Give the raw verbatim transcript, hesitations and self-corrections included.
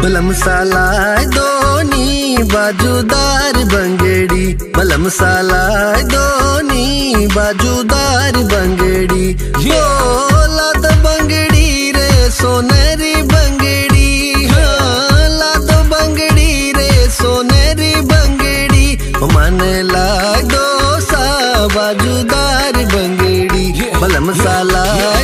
बलम साला दोनी बाजूदार बंगड़ी, बलम साला दोनी बाजूदार बंगड़ी। ओ लाद बंगड़ी रे सोनेरी बंगड़ी, हाँ लाद बंगड़ी रे सोनेरी बंगड़ी। मन लाग दो सा बाजूदार बंगड़ी, बलम साला